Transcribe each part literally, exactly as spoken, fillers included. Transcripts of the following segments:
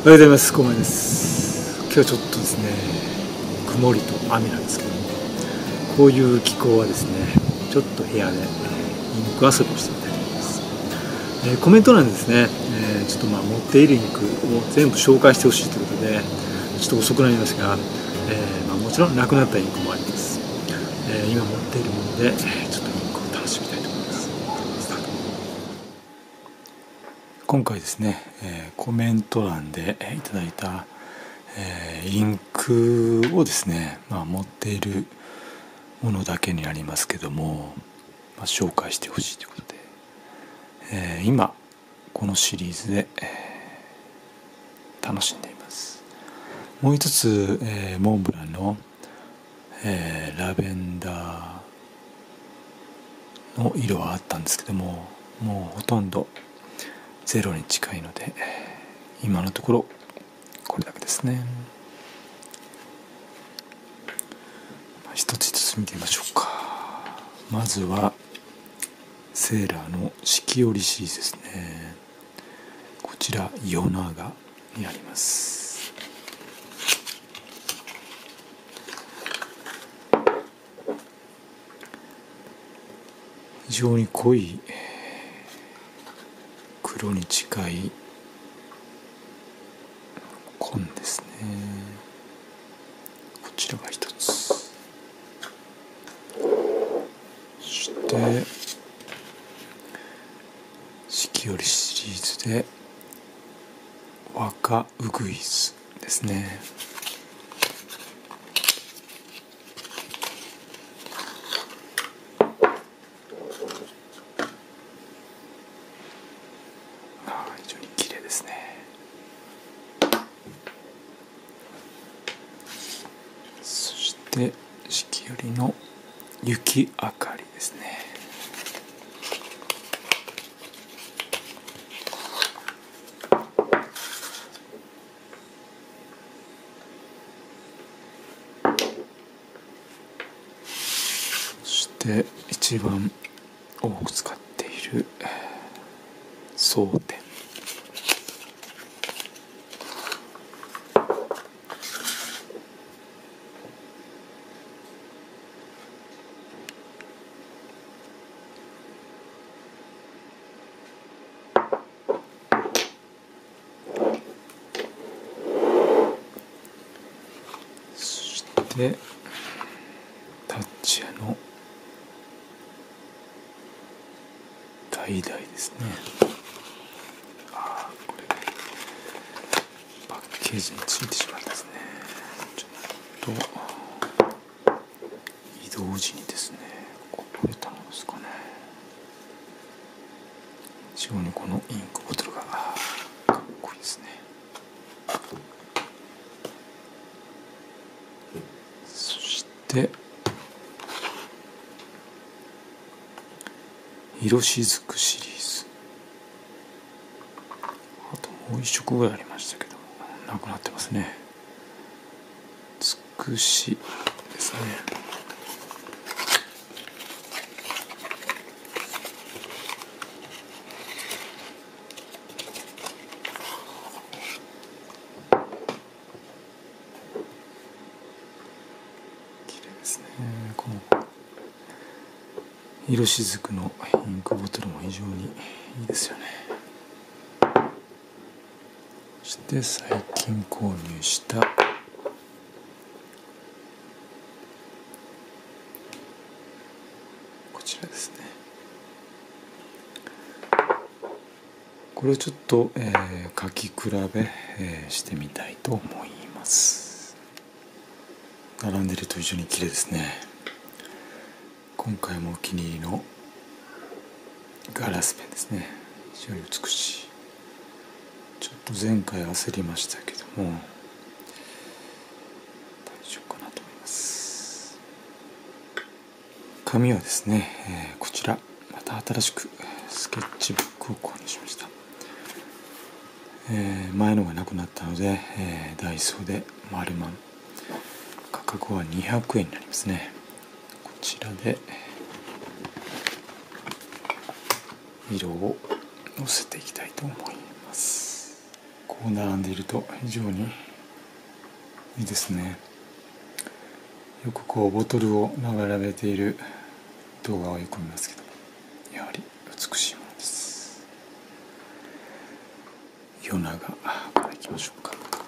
おはようございます。こうまです。今日はちょっとですね、曇りと雨なんですけども、こういう気候はですね、ちょっと部屋で、えー、インク遊びをしてみたいと思います。えー、コメント欄でですね、えー、ちょっとまあ持っているインクを全部紹介してほしいということで、ちょっと遅くなりますが、えーまあ、もちろんなくなったインクもあります。えー、今持っているもので、ちょっとインクを楽しみたいと思います。スタート。今回ですね、えー、コメント欄でいただいた、えー、インクをですね、まあ、持っているものだけになりますけども、まあ、紹介してほしいということで、えー、今このシリーズで、えー、楽しんでいます。もう一つ、えー、モンブランの、えー、ラベンダーの色はあったんですけども、もうほとんどゼロに近いので、今のところこれだけですね。一つ一つ見てみましょうか。まずはセーラーの四季折シリーズですね。こちらヨナガになります。非常に濃い黒に近い紺ですね。こちらが一つ。そして四季折シリーズで若ウグイスですね。非常に綺麗ですね。そして四季折の雪あかりですね。そして一番多く使っている蒼天。でタッチアの橙ですね。あー、これパッケージについてしまったですね。ちょっと移動時にですねこぼれたのですかね。非常にこのインクボトルがかっこいいですね。そして色しずくシリーズ、あともう一色ぐらいありましたけどなくなってますね。つくしですね。綺麗ですね。この色しずくのインクボトルも非常にいいですよね。そして最近購入したこちらですね。これをちょっと、えー、書き比べ、えー、してみたいと思います。並んでると非常に綺麗ですね。今回もお気に入りのガラスペンですね。非常に美しい。ちょっと前回焦りましたけども大丈夫かなと思います。紙はですね、えー、こちらまた新しくスケッチブックを購入しました。えー、前のがなくなったので、えー、ダイソーで丸満、価格はにひゃくえんになりますね。こちらで色をのせていきたいと思います。 こう並んでいると非常にいいですね。よくこうボトルを並べている動画をよく見ますけど、やはり美しいものです。夜長からいきましょうか。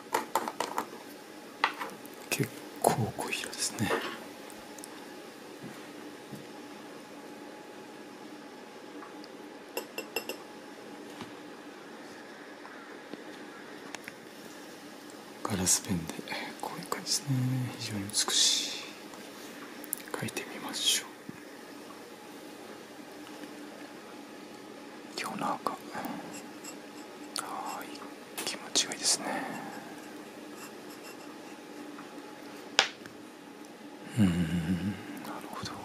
結構濃い色ですね。ガラスペンでこういう感じですね。非常に美しい。書いてみましょう。夜長、ああ、気持ちがいいですね。うん、なるほど。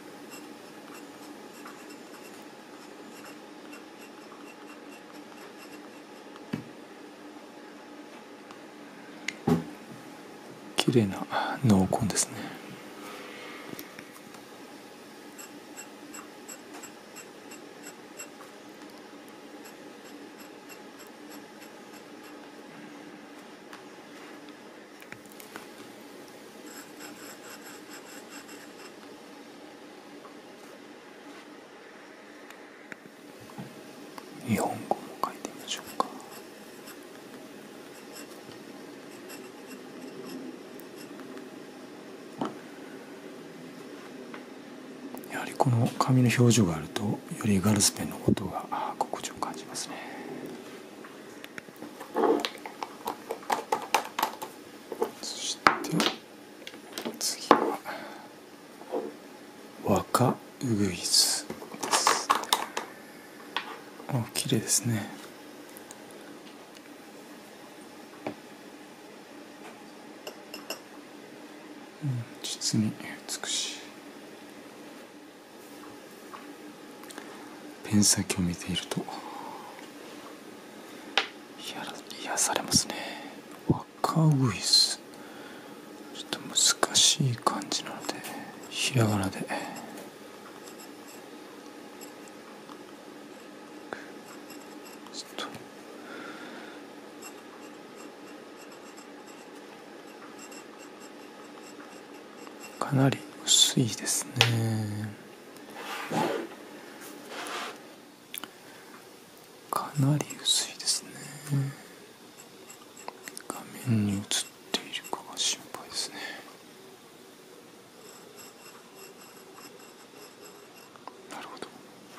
綺麗な濃紺ですね。日本語も書いてみましょうか。やはりこの紙の表情があるとよりガラスペンの音が心地を感じますね。そして次は若うぐいすです。あ、綺麗ですね。うん、実に美しい。ペン先を見ていると癒されますね。若うぐいす、ちょっと難しい漢字なのでひらがなでちょっとかなり薄いですね。かなり薄いですね。画面に映っているかが心配ですね。なるほど。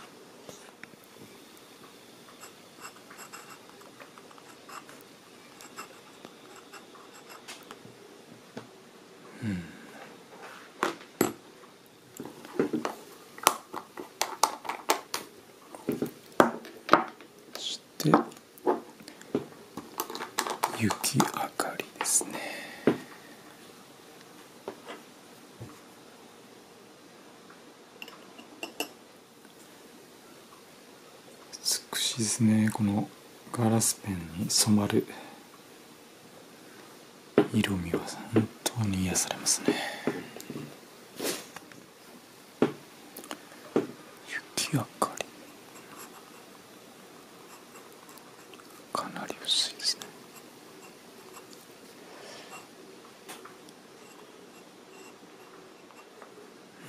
うん。そして雪明かりですね。美しいですね。このガラスペンに染まる色味は本当に癒されますね。雪明かり、かなり薄いですね。うん。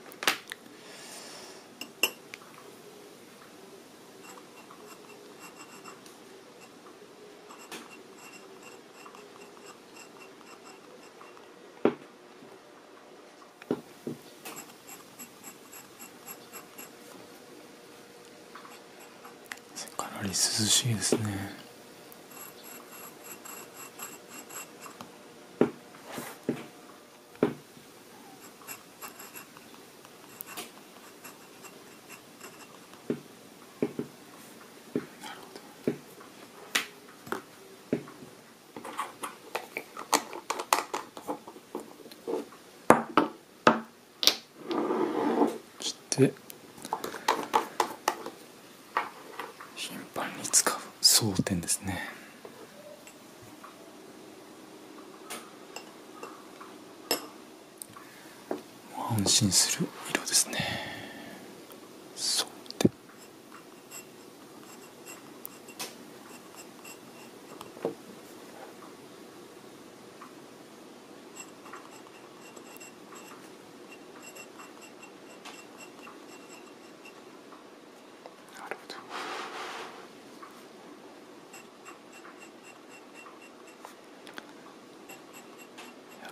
かなり涼しいですね。そして頻繁に使う装填ですね。安心する色ですね。装填。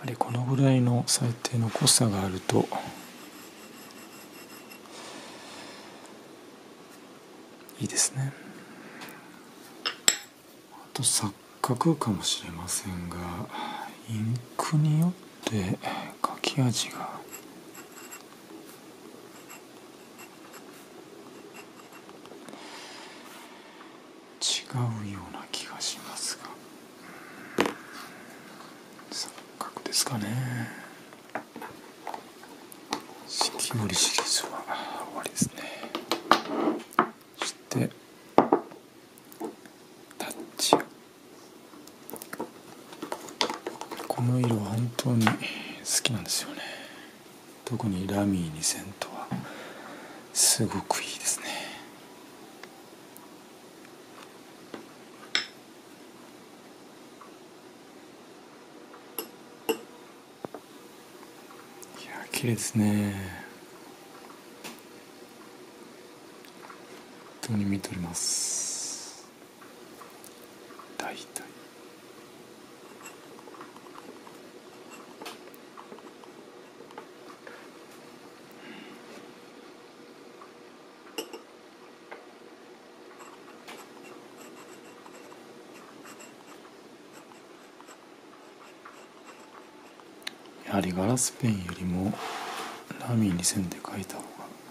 りこのぐらいの最低の濃さがあるといいですね。あと錯覚かもしれませんが、インクによって書き味が違うような気がしますが、錯覚ですかね。四季折シリーズは終わりですね。そしてタッチ、この色は本当に好きなんですよね。特にラミーにせんとはすごくいいですね。いや綺麗ですね。本当に見とります。大体やはりガラスペンよりもラミーにせんで描いた方が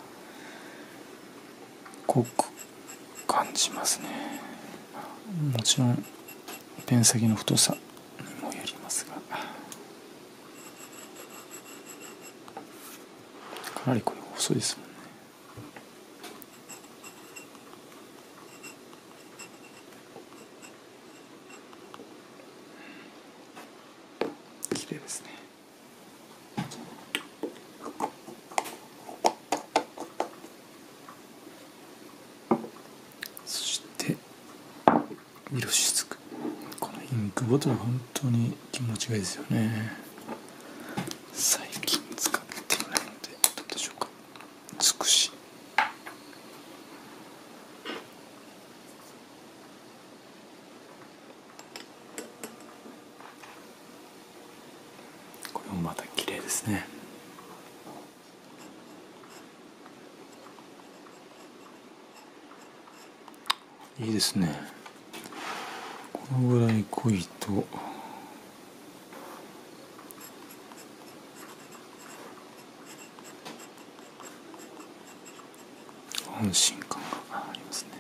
濃く感じますね。もちろんペン先の太さにもよりますが、かなりこれ細いですもんね。綺麗ですね。そして色雫、このインクボトル本当に気持ちがいいですよね。最近使っていないのでどうでしょうか。美しい。これもまた綺麗ですね。いいですね。このぐらい濃いと安心感がありますね。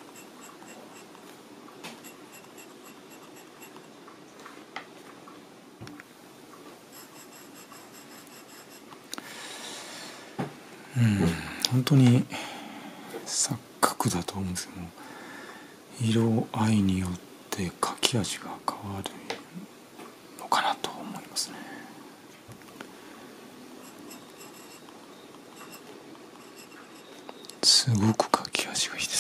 うん、本当に錯覚だと思うんですけども、色合いによって書き味が変わるのかなと思いますね。すごく書き味がいいです。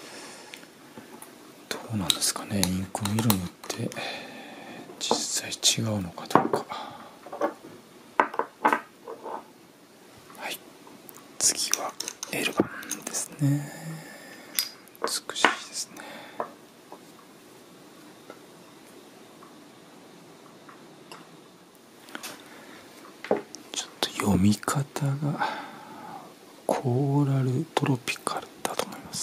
どうなんですかね、インクの色によって実際違うのかどうか。はい、次は エル 番ですね。美しいですね。ちょっと読み方がコーラルトロピカルだと思います。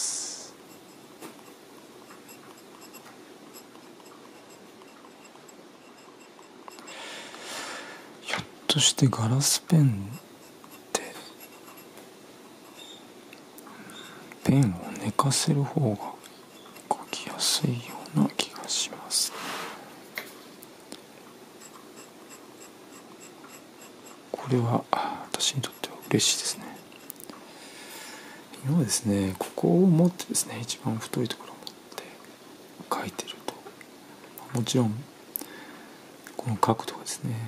ひょっとしてガラスペンってペンを寝かせる方が書きやすいような気がします。これは私にとっては嬉しいですね。今ですね、ここを持ってですね、一番太いところを持って書いてると、もちろんこの角度がですね、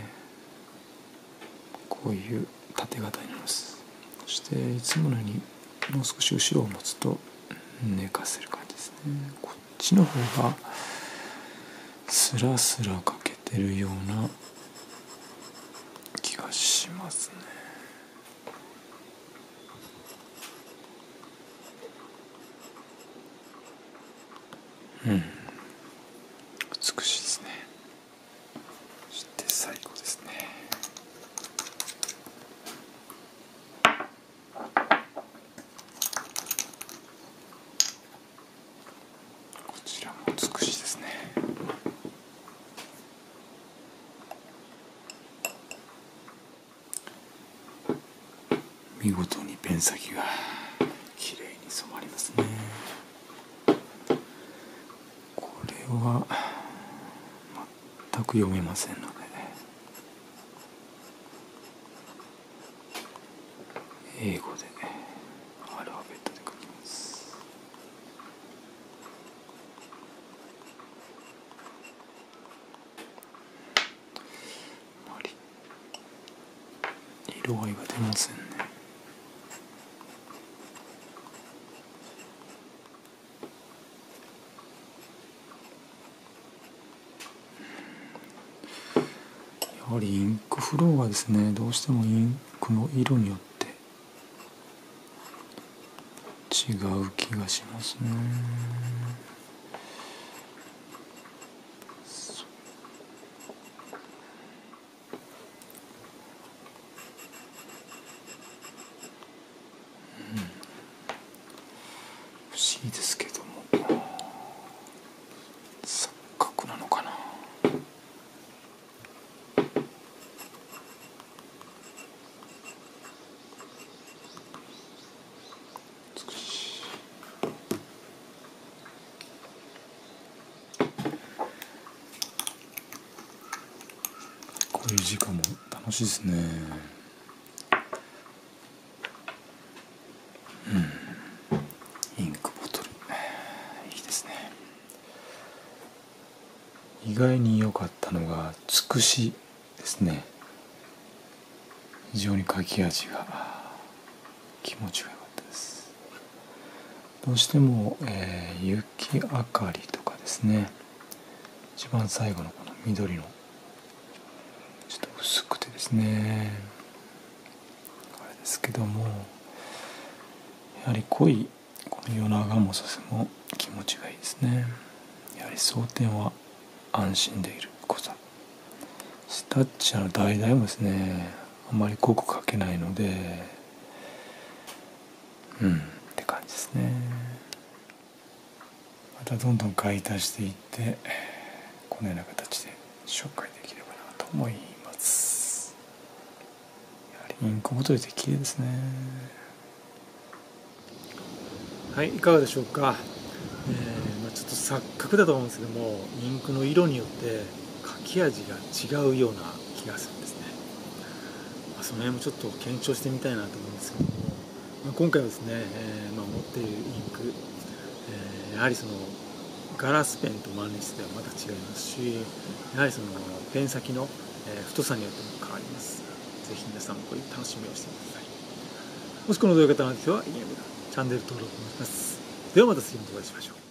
こういう縦型になります。そしていつものようにもう少し後ろを持つと寝かせる感じですね。こっちの方がスラスラ書けてるような気がしますね。うん、美しいですね。そして見事にペン先がきれいに染まりますね。これは全く読めませんので、英語でアルファベットで書きます。あまり色合いが出ませんね。やはりインクフローはですね、どうしてもインクの色によって違う気がしますね。うん、不思議ですけども、錯覚なのかな。こういう時間も楽しいですね。うん、インクボトルいいですね。意外に良かったのがつくしですね。非常に書き味が気持ちが良かったです。どうしても、えー、雪明かりとかですね、一番最後のこの緑のちょっと薄くてですね、あれですけども、やはり濃いこの夜長もさせも気持ちがいいですね。やはり装填は安心でいる濃さ。スタッチャーの橙もですね、あまり濃く描けないので、うんって感じですね。またどんどん買い足していってこのような形で紹介できればなと思います。やはりインクボトルって綺麗ですね。はい、いかがでしょうか。えーまあ、ちょっと錯覚だと思うんですけども、インクの色によって書き味が違うような気がするんですね。まあ、その辺もちょっと検証してみたいなと思うんですけども、まあ、今回はですね、えーまあ、持っているインク、えー、やはりそのガラスペンと万年筆ではまた違いますし、やはりそのペン先の太さによっても変わります。ぜひ皆さんもこういう楽しみをしてください。もしこの動画が良かったら、いいねボタン、チャンネル登録お願いします。ではまた次の動画でお会いしましょう。